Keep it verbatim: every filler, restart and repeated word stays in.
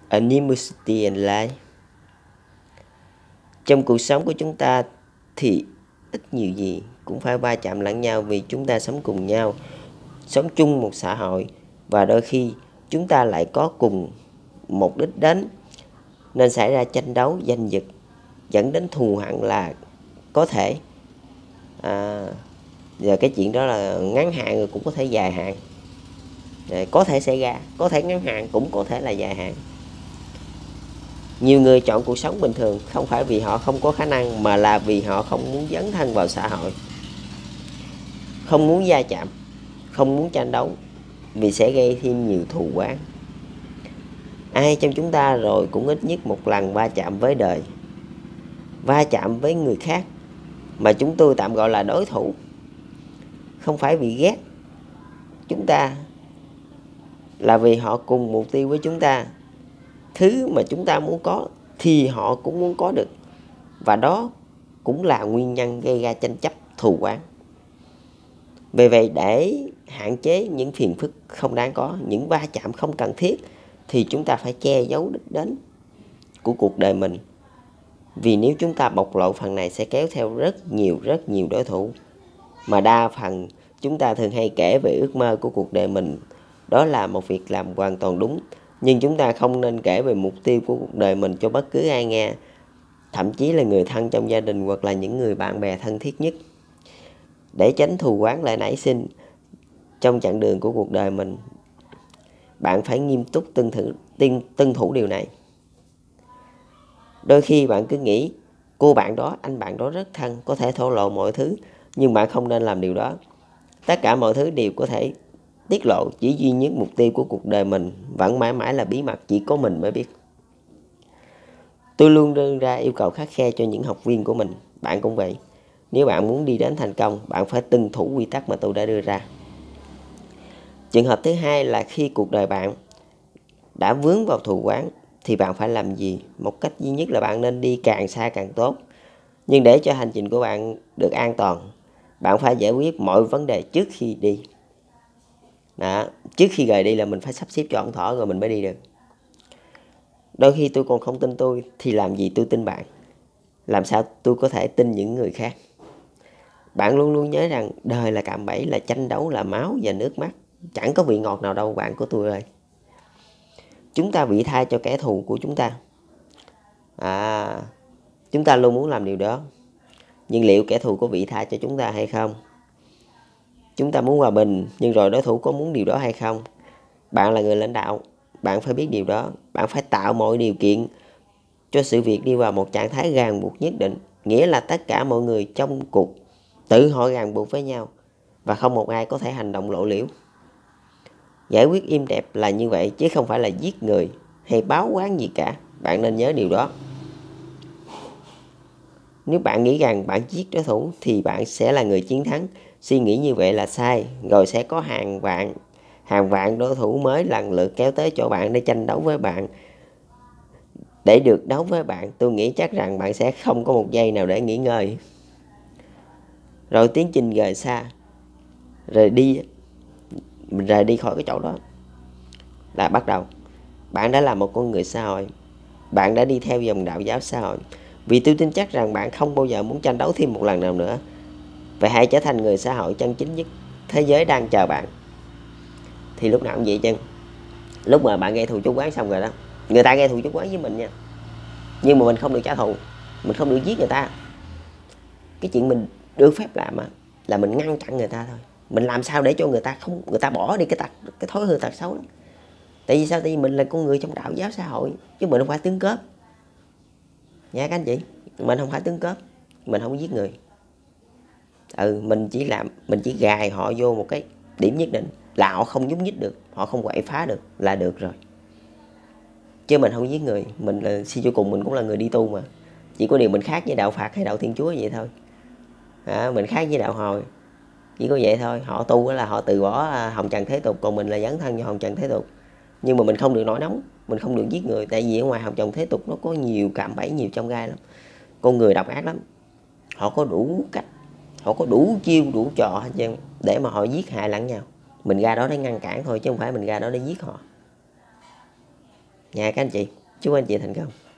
Animosity and Life. Trong cuộc sống của chúng ta thì ít nhiều gì cũng phải va chạm lẫn nhau, vì chúng ta sống cùng nhau, sống chung một xã hội, và đôi khi chúng ta lại có cùng mục đích đến, nên xảy ra tranh đấu giành giật dẫn đến thù hằn là có thể. À, giờ cái chuyện đó là ngắn hạn rồi cũng có thể dài hạn, có thể xảy ra, có thể ngắn hạn cũng có thể là dài hạn. Nhiều người chọn cuộc sống bình thường không phải vì họ không có khả năng, mà là vì họ không muốn dấn thân vào xã hội, không muốn va chạm, không muốn tranh đấu, vì sẽ gây thêm nhiều thù oán. Ai trong chúng ta rồi cũng ít nhất một lần va chạm với đời, va chạm với người khác mà chúng tôi tạm gọi là đối thủ. Không phải vì ghét chúng ta, là vì họ cùng mục tiêu với chúng ta. Thứ mà chúng ta muốn có thì họ cũng muốn có được, và đó cũng là nguyên nhân gây ra tranh chấp thù oán. Vì vậy, để hạn chế những phiền phức không đáng có, những va chạm không cần thiết, thì chúng ta phải che giấu đích đến của cuộc đời mình. Vì nếu chúng ta bộc lộ phần này sẽ kéo theo rất nhiều rất nhiều đối thủ. Mà đa phần chúng ta thường hay kể về ước mơ của cuộc đời mình. Đó là một việc làm hoàn toàn đúng. Nhưng chúng ta không nên kể về mục tiêu của cuộc đời mình cho bất cứ ai nghe, thậm chí là người thân trong gia đình hoặc là những người bạn bè thân thiết nhất. Để tránh thù oán lại nảy sinh trong chặng đường của cuộc đời mình, bạn phải nghiêm túc tuân thủ, tuân thủ điều này. Đôi khi bạn cứ nghĩ cô bạn đó, anh bạn đó rất thân, có thể thổ lộ mọi thứ, nhưng bạn không nên làm điều đó. Tất cả mọi thứ đều có thể tiết lộ, chỉ duy nhất mục tiêu của cuộc đời mình vẫn mãi mãi là bí mật, chỉ có mình mới biết. Tôi luôn đưa ra yêu cầu khắt khe cho những học viên của mình. Bạn cũng vậy. Nếu bạn muốn đi đến thành công, bạn phải tuân thủ quy tắc mà tôi đã đưa ra. Trường hợp thứ hai là khi cuộc đời bạn đã vướng vào thù oán, thì bạn phải làm gì? Một cách duy nhất là bạn nên đi càng xa càng tốt. Nhưng để cho hành trình của bạn được an toàn, bạn phải giải quyết mọi vấn đề trước khi đi. Đó, trước khi rời đi là mình phải sắp xếp cho ổn thỏa rồi mình mới đi được. Đôi khi tôi còn không tin tôi, thì làm gì tôi tin bạn? Làm sao tôi có thể tin những người khác? Bạn luôn luôn nhớ rằng đời là cạm bẫy, là tranh đấu, là máu và nước mắt. Chẳng có vị ngọt nào đâu bạn của tôi ơi. Chúng ta vị tha cho kẻ thù của chúng ta. À, chúng ta luôn muốn làm điều đó. Nhưng liệu kẻ thù có vị tha cho chúng ta hay không? Chúng ta muốn hòa bình, nhưng rồi đối thủ có muốn điều đó hay không? Bạn là người lãnh đạo, bạn phải biết điều đó. Bạn phải tạo mọi điều kiện cho sự việc đi vào một trạng thái ràng buộc nhất định. Nghĩa là tất cả mọi người trong cuộc tự họ ràng buộc với nhau, và không một ai có thể hành động lộ liễu. Giải quyết êm đẹp là như vậy, chứ không phải là giết người hay báo oán gì cả. Bạn nên nhớ điều đó. Nếu bạn nghĩ rằng bạn giết đối thủ thì bạn sẽ là người chiến thắng. Suy nghĩ như vậy là sai. Rồi sẽ có hàng vạn hàng vạn đối thủ mới lần lượt kéo tới chỗ bạn để tranh đấu với bạn. Để được đấu với bạn, tôi nghĩ chắc rằng bạn sẽ không có một giây nào để nghỉ ngơi. Rồi tiến trình rời xa, rời đi, mình rời đi khỏi cái chỗ đó là bắt đầu. Bạn đã là một con người xã hội, bạn đã đi theo dòng đạo giáo xã hội. Vì tôi tin chắc rằng bạn không bao giờ muốn tranh đấu thêm một lần nào nữa. Vậy hãy trở thành người xã hội chân chính nhất. Thế giới đang chờ bạn. Thì lúc nào cũng vậy chứ. Lúc mà bạn gây thù chuốc oán xong rồi đó, người ta gây thù chuốc oán với mình nha, nhưng mà mình không được trả thù, mình không được giết người ta. Cái chuyện mình được phép làm á, là mình ngăn chặn người ta thôi. Mình làm sao để cho người ta không người ta bỏ đi cái tật cái thói hư tật xấu đó. Tại vì sao? Tại vì mình là con người trong đạo giáo xã hội, chứ mình không phải tướng cướp nha các anh chị. Mình không phải tướng cướp, mình không giết người. Ừ, mình chỉ làm mình chỉ gài họ vô một cái điểm nhất định là họ không nhúc nhích được, họ không quậy phá được là được rồi. Chứ mình không giết người. Mình là suy cho cùng mình cũng là người đi tu mà. Chỉ có điều mình khác với đạo Phật hay đạo Thiên Chúa vậy thôi. À, mình khác với đạo Hồi, chỉ có vậy thôi. Họ tu là họ từ bỏ hồng trần thế tục, còn mình là dấn thân vào hồng trần thế tục. Nhưng mà mình không được nổi nóng, mình không được giết người. Tại vì ở ngoài hồng trần thế tục nó có nhiều cạm bẫy, nhiều chông gai lắm. Con người độc ác lắm. Họ có đủ cách, họ có đủ chiêu, đủ trò hết trơn để mà họ giết hại lẫn nhau. Mình ra đó để ngăn cản thôi, chứ không phải mình ra đó để giết họ nha các anh chị. Chúc anh chị thành công.